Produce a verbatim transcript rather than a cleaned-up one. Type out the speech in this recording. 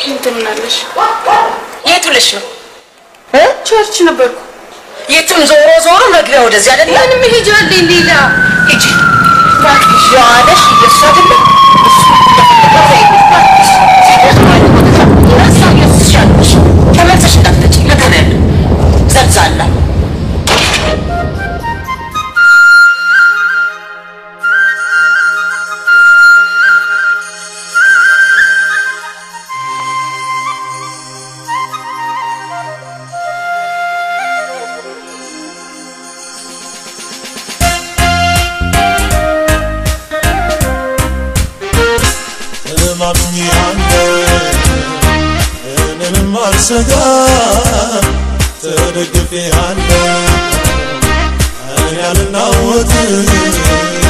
እንትምናለሽ የት ብለሽ ነው እ ቸርች ነበርኩ የትም ዞሮ ዞሮ መግቢያ ወደዚህ አይደል ምንም ሄጃለኝ ሌላ እጂ ባክሽ ያለሽ ይደርሳል ተመልሰሽ እንዳትመጪ ለገበያ ዘልዛላ سدا ترقفي عنده أنا النوت